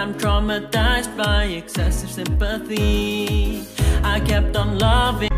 I'm traumatized by excessive sympathy. I kept on loving